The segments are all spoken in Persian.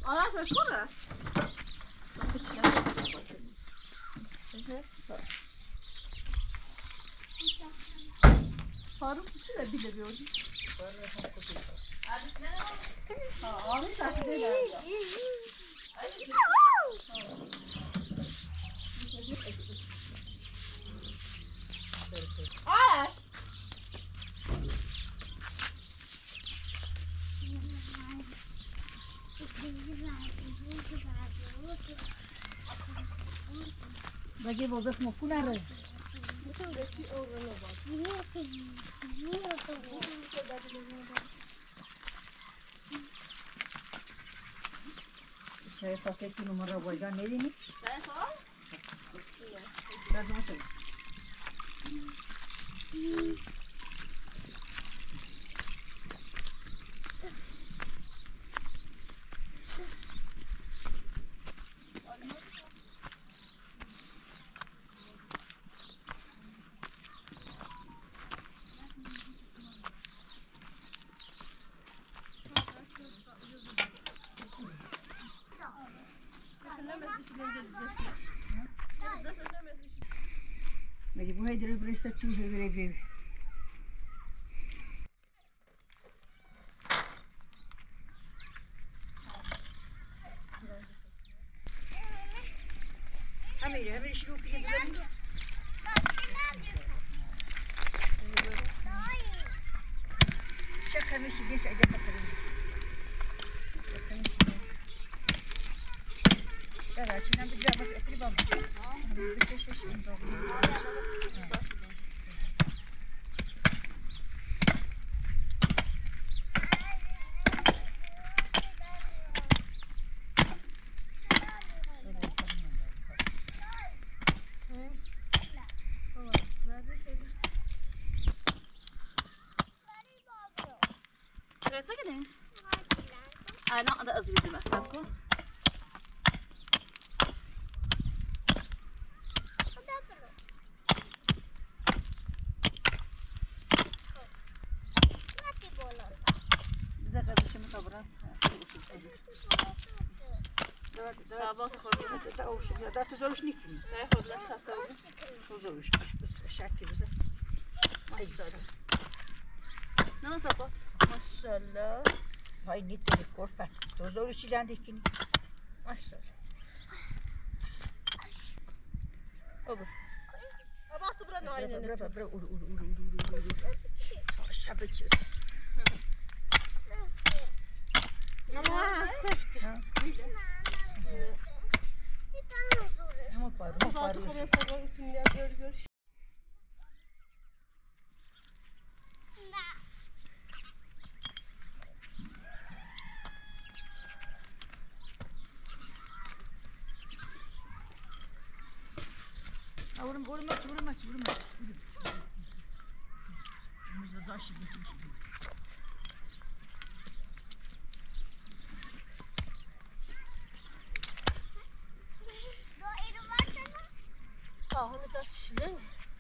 آره بخوره فاروق چی بیله بیاری؟ آره سخته بگه بازش مفهوم نره چای پاکت کنو مرا بایگان ندینی؟ چای خواه؟ لازم شد مگه بوهای داره برسته تو هگره بیوی همیره شروع کشه بزنی شک همیشه گیش اجا بطرین لا چنان بجابت اكلي بابا بتشش انت انا اقدر ازيد مسافكم باز خورد دا اوش دا تزورش نیکنی نه خورد لاش خسته بود تزورش بس شرطی بزن ای داره نه زبط ماشاءالله های نیت کورپت تزورش چی لنده کنی ماشاءالله او بس باز تو برا ناینه برا شب چیز ماما سفتی ها ما پارو onu da şişirin.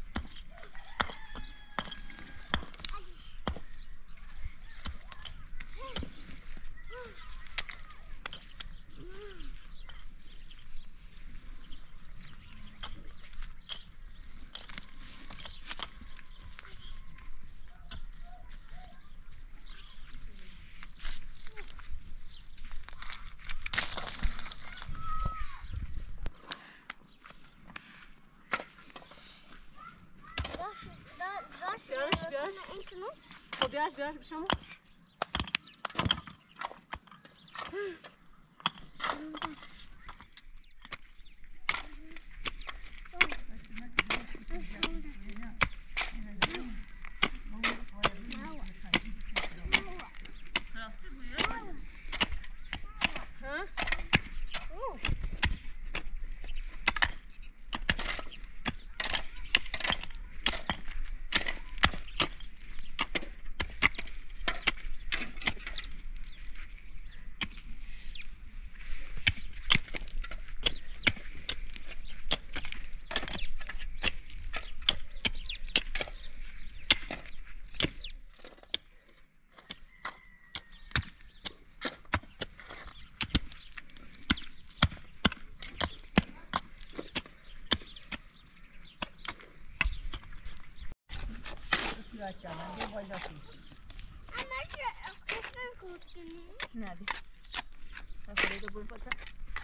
بیار بشم جوان بیا بالا شو. اما چه قسمت کود کنی؟ نه بیا. سفره دو برو فتا.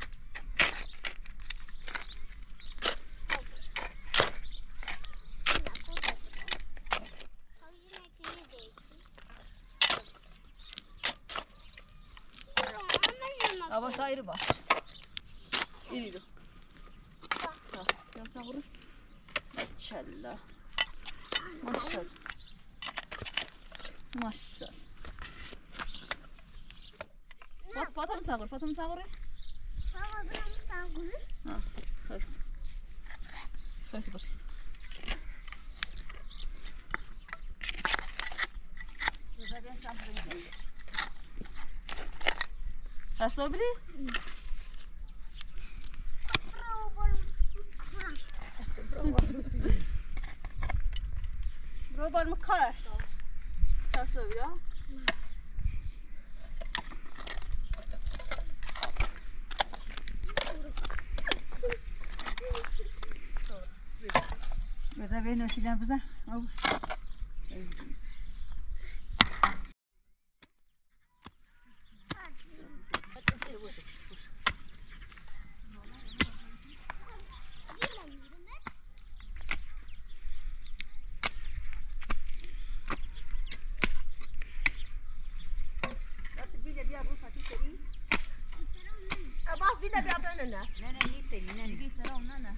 Ama ayrı bak. İri. Ha, yapsa vurur. Maşallah. Maşallah. Maşallah. Fatım sağır, Fatım sağır. Fatım sağır. Ha, hoş. Hoş bak. Hasta biri? Bro mı kar? Hasta biri ha? Burada ben o şeyden bize. Al. باز بینه بیادن نه نه نیتی نه دیگه ترام نه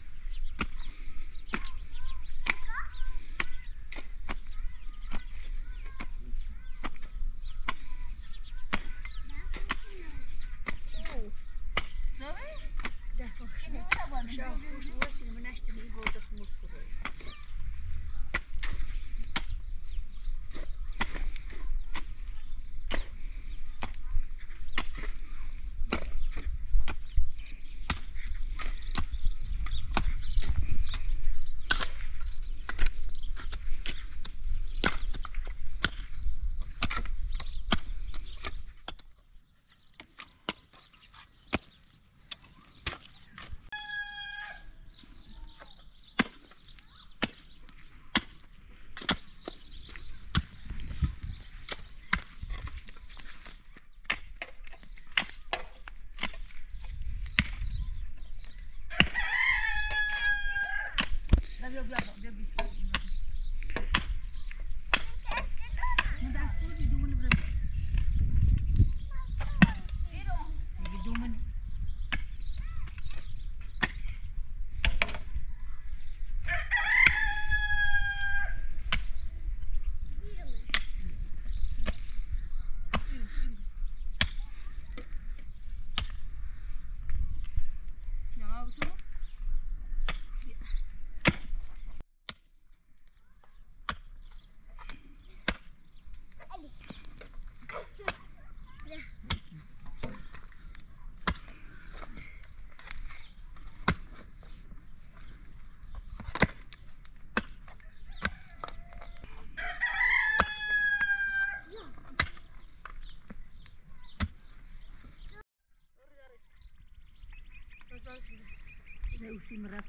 Усім раз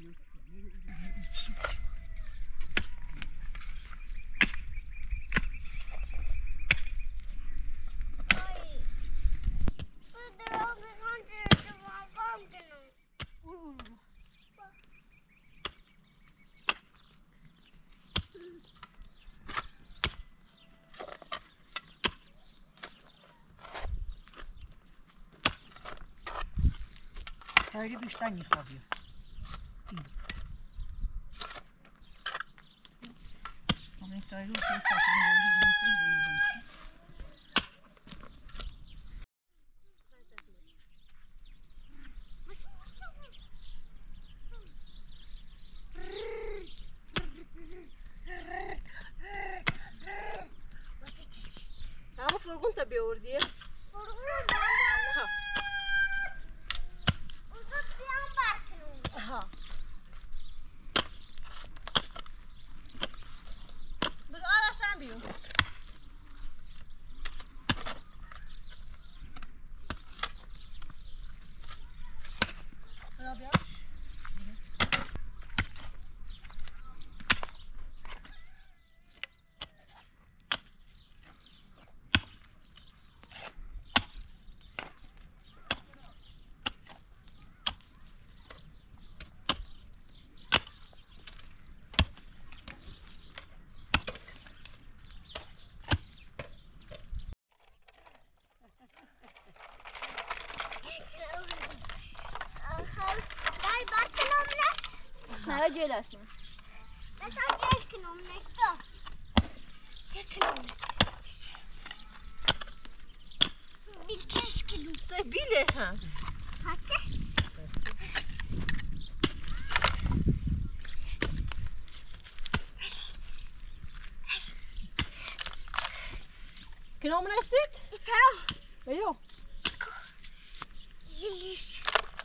خیلی بیشتر نیخوابیم همه تایرو که ساشیدن بودی دونسته ایده ایزن همه فرگون تا بیاوردیه؟ فرگون رو دارم uzat بیام برکنون ها بگو آرشم بیون خدا بیاش گیلش من مثلا چکنم نشتا چکنم بیل کشکلو سه بیلش هم هاته کنام نستید؟ ترا ایو یلیش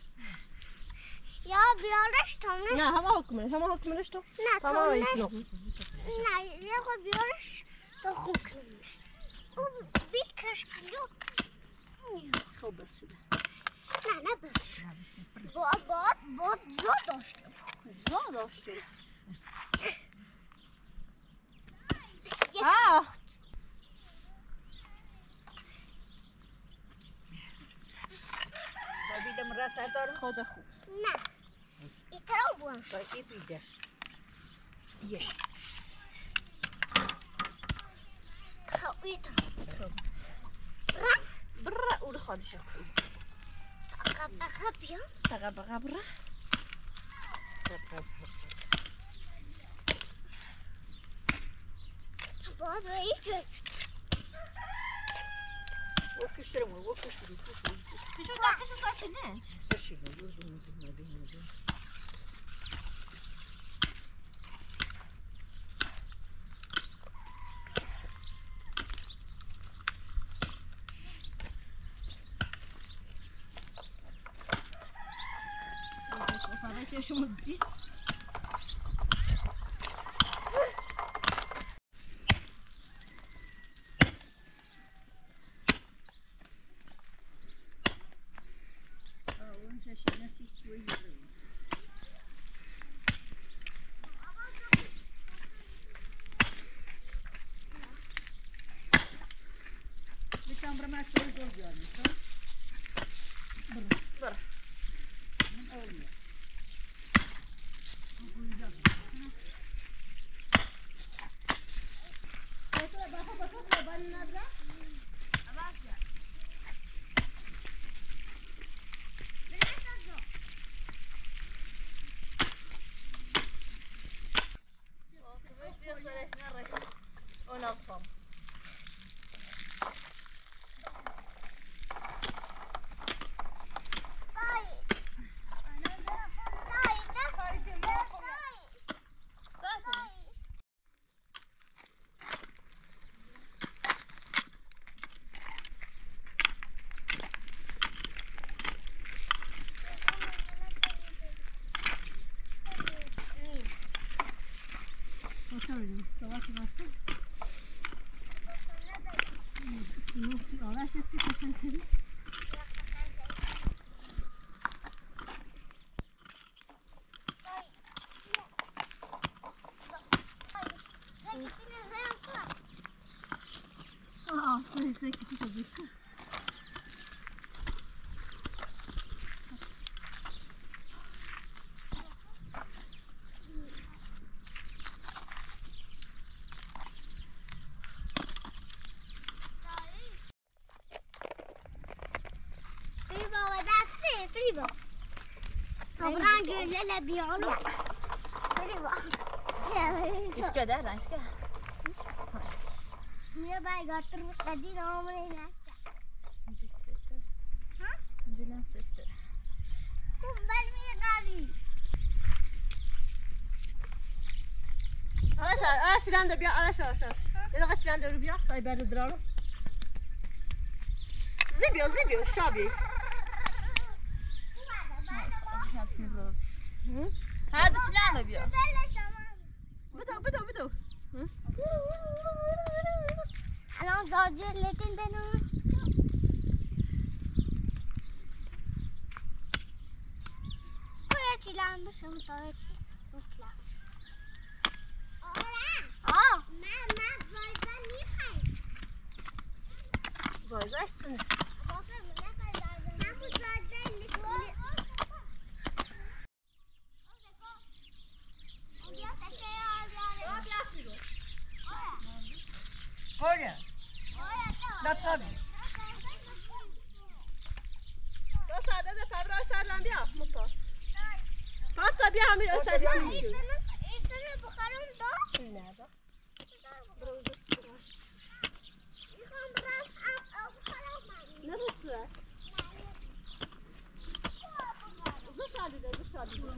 یا بیارش تا نه نه همه حکمش تو نه تا تمام نه ایکنام نه یه خود بیارش تا خوب کنمش او بیل کشکلو خوب بسیده نه بس باد زور داشته زیاد داشته بیدم رات دارم خود خوب نه این طرف بونش باید بیده یه خب این طرف برا اول خالی شد بقا بیان بقا برا باد و این جای وکشترم وکشترم پیشو دکشو ساشینه سرشیدم دردم شما دیدی؟ برا ونظفهم طبعا جلال بيعلو ايش كده ايش كده ميا باي قطر قديم عمري لا ها عندنا سفتر كم بالمية قالي انا شلنده بیا انا شاش یه دقیقه شلنده رو بیا تا برد درارو زیبیو شابی hepsini burası. Her bütünlerle bir. بدو الان زاجر لكن دنو ويا تلعب بس هم طايتي وطلع ما زايزان يخي زایزشتsin همون زاجر اللي Olha, dá sabe. دو ساعته ده پبراش سرلم بیا مطاط پارسا بیا همین پارسا اصلا بیا بیا. همین. ایتونه بخارم دو نه با. میخوام برم اب بخارم نه بسه. زود شالیده زود شالیده.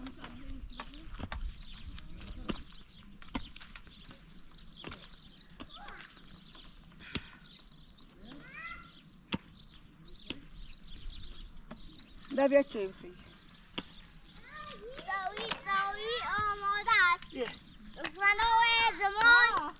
دا بیا چای بخوری. زاوی آماده است بیا. دشمنان زمان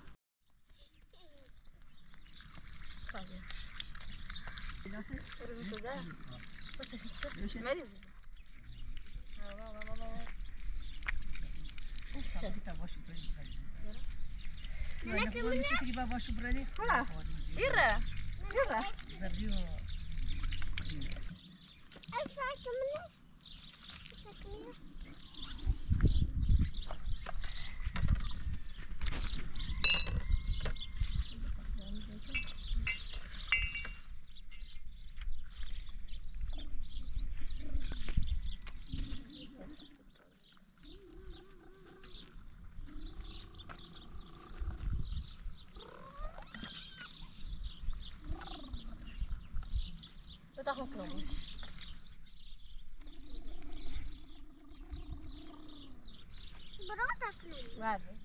تاخذ كلامي براتك ليه واضح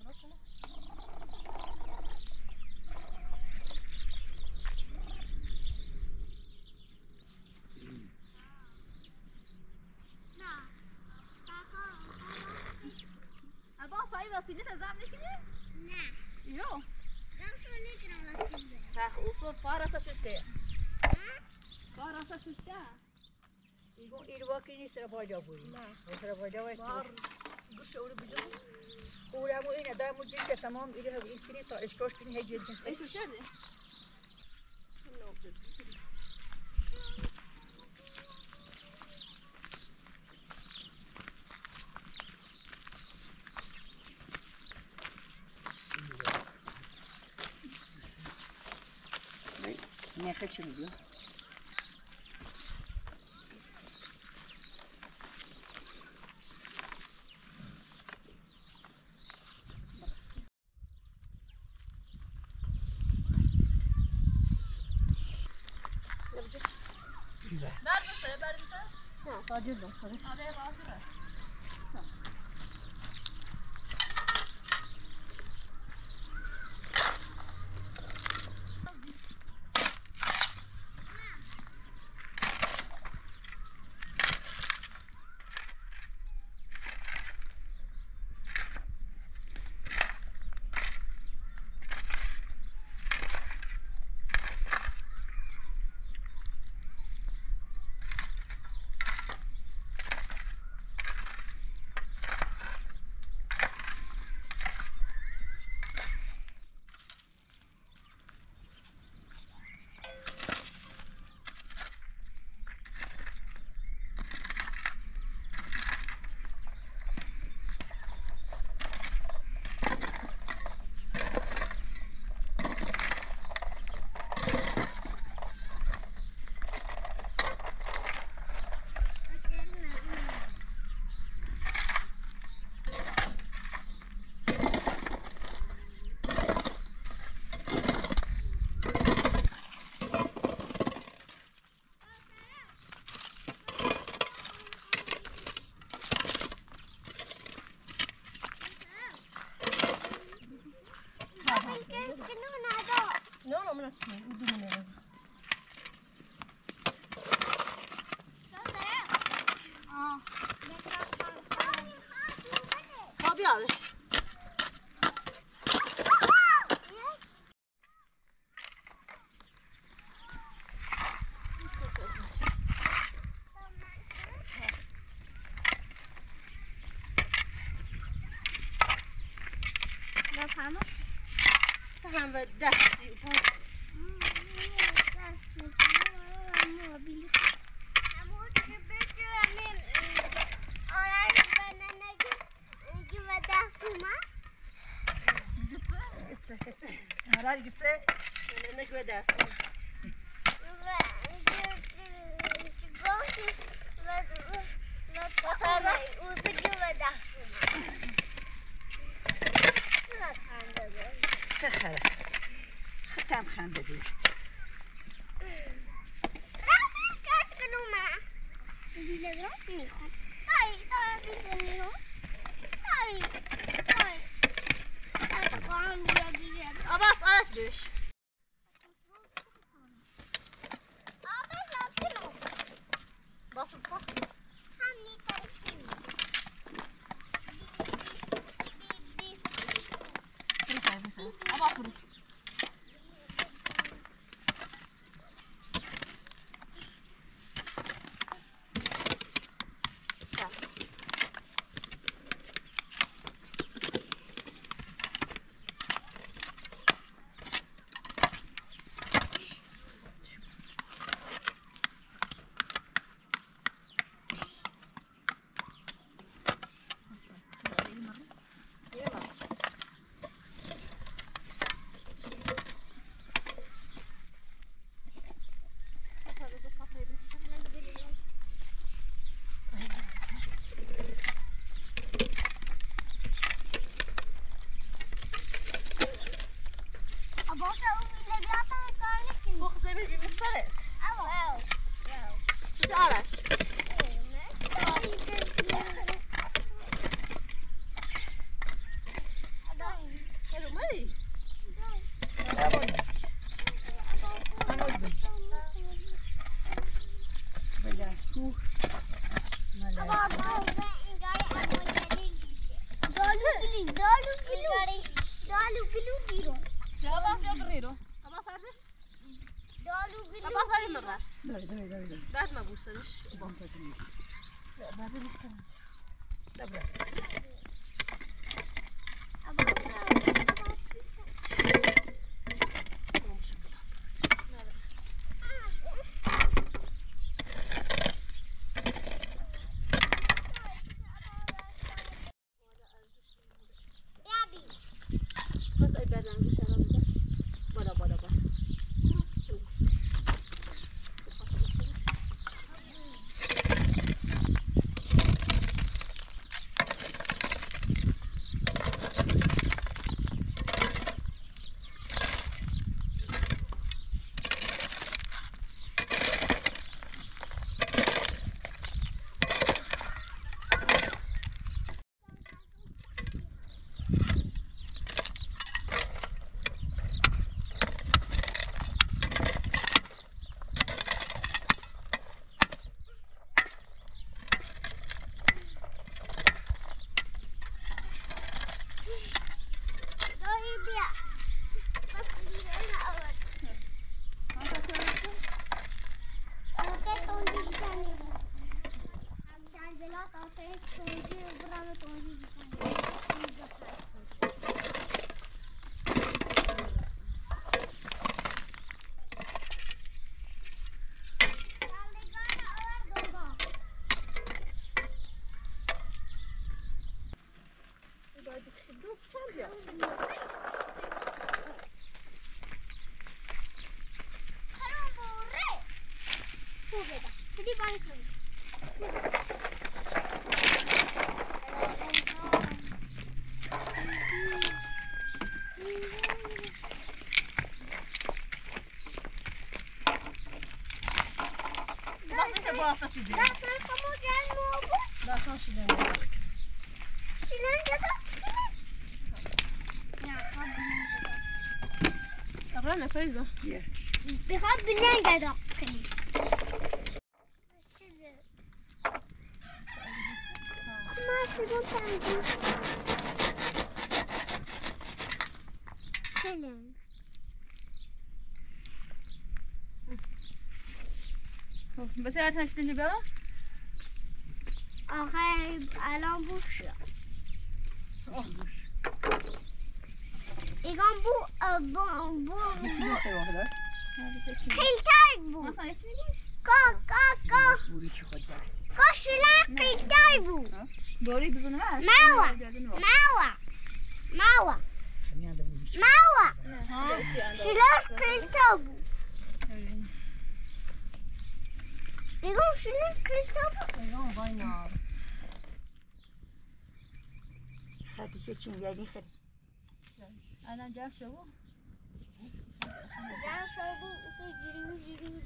ابا صاحب وسيله تزعم نكني نه يو نمشو نقرا وسيله تاخ وصل فارسه ششته فارسه ششته ایروا که نیست را باجا بوی نه را باجا وای بار گوش اول بجو اولمو اینه دامو جیشه تمام ایره این چیزی تا اشکاش کنی هجید کنی ايش شده نه خیلی چی میگه تاجر دكتور هذا باطل No, me lo Abi. بفهمم هم به دستی هرال gitse ne güdersin و دستم چقدر خنده داری چه خره ختم خنده داشت کات کنم بیله برات میخوام بیله میخوام خواهم بیله Abbas araç düş. Basın bak. Abbas vurur. Bak zemin bir müstare. Şu araç. Hello Mary. بله کوه Ya Abbas ya bırriro. Abbas hadi. Abbas hadi mırra. داری Dert mi bulsanız? Abbas. بعد بیش کنم دبره Bas ay bedden dışarı burada. Bala. Abla ne fayda? بخواد بلنگ ادا کنی ما سیبون تنگی سلام بس هر تشتنی برا؟ آخه الان بوش شد ایگان بو خیلی ترک بود Nasıl ne çiğnedin? بوری چی خود داشت شلن خیلی ترک بود Doğruyu bizonu ver. ماوا شمیانده بوری چی شلن خیلی ترک بود ایگان شلن خیلی ترک بود Eyvah vay ne abi. خاطی چه چیم یعنی خیر الان جمع شو جمع شد و جوری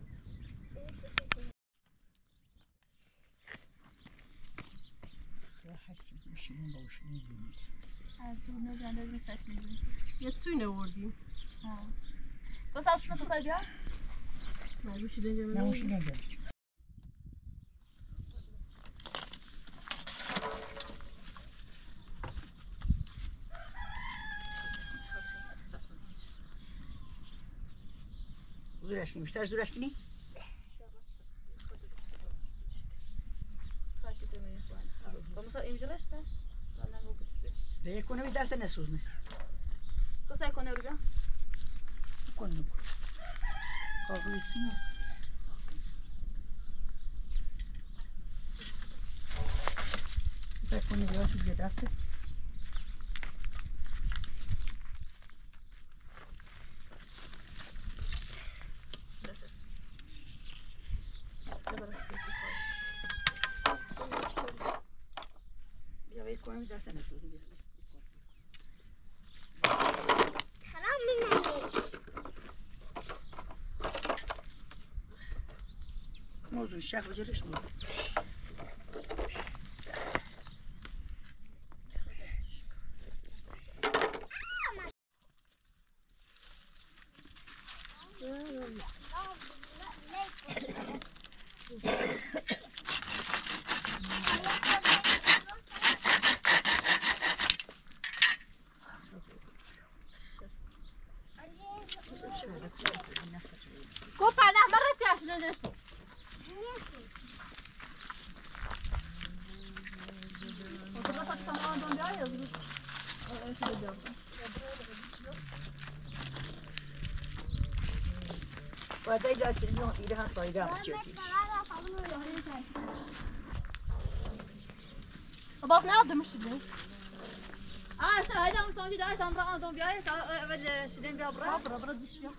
هرچی بوشیدیم زمین هرچی بود نجنده بیم سک میدیم یه توی نوردیم بس از شنو پسر بیا نموشیدیم جمع زورش کنی بیشتر زورش کنی خواهشی که میگه خواهد مثلا اینجا رشتش به یک کنه بی دست نسوزنه کسای کنه رو بیا کن کاغوی چی به کنه بیا تو بیا دسته بیا به کنه بی دست نسوزنه بیا حرام منش موضوع شک بجرش موضوع گفت پنه مرد تیاش نشو Oturma saçı tamamen döndüğü ay yazılır. Öyle şey diyorum. باید ایجا چیزی هم ایده هم باید هم چیزیش Bak ne yaptım şimdi? Aa sen haydi onu bir daha sen bırak onu bir ay evvel şirin bir bırak. Bırak diş bir.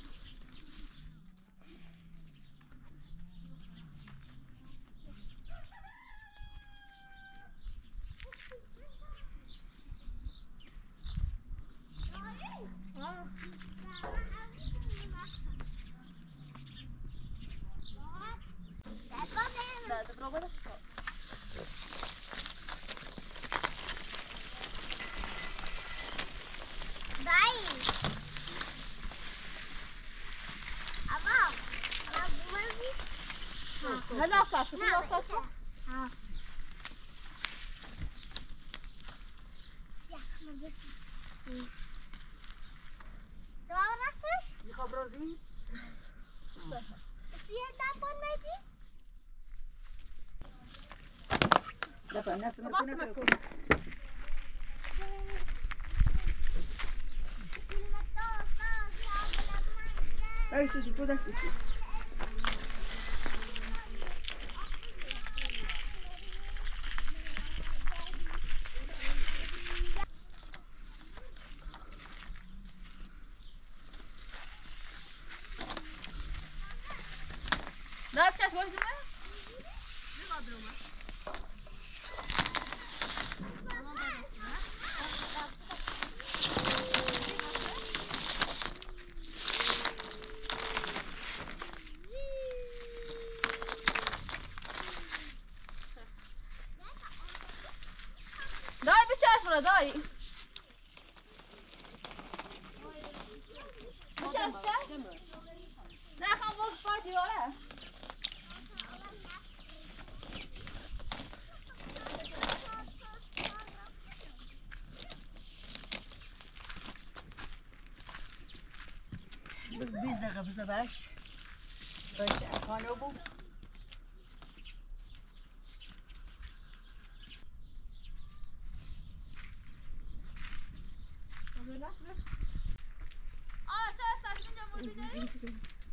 هلا صار لا صار ها يا ما بس دورتش میخوام برازی؟ بیا دپون میدی نکن ای سوزی تو دستی Ne yapacağız bu yüzden? Dayı bir çay sonra dayı. Bir çay sen? Ne kan bol spor diyor ha? بیست دقیقه بزن برش باشه خانه بود Aa sen saçınca burada.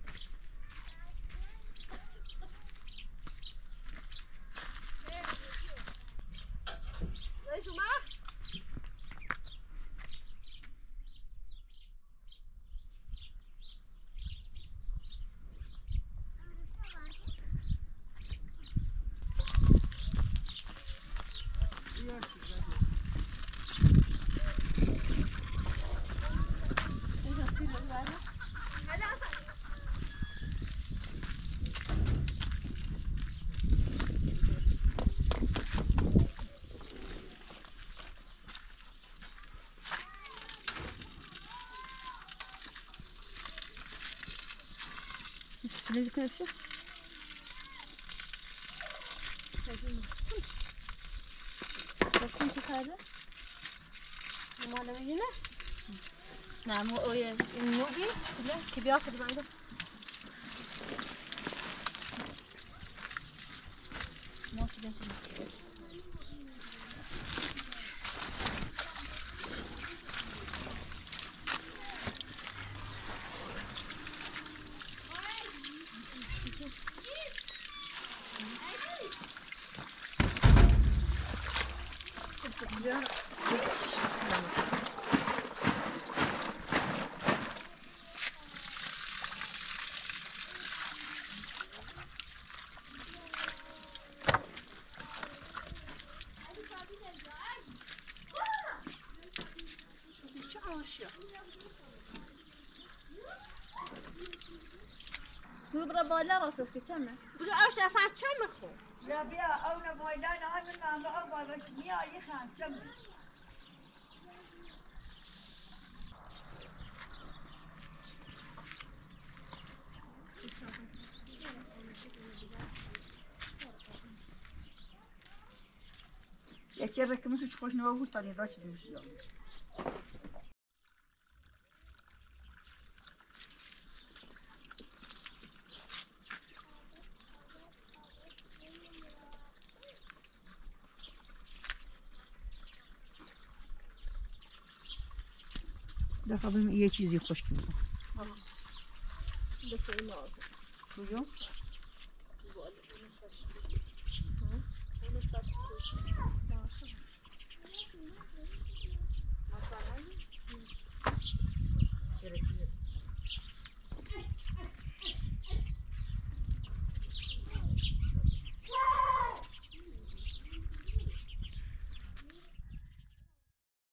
Ne şu ma? ليش كده شو؟ كنت هذا؟ ما له هنا. نعم ويا النوبي كله كيف ياخذ بعده؟ ماشي ماشي. دوباره بالا راستش که چمه؟ بگو آش اصلا چم خو لا بیا اون بایدان همین نام رو بالاش میا یخان چم Ya çevre kımsı çıkış ne olur tane daha çiziyor. Daha benim iyi çiziyi hoş gibi. Buyur.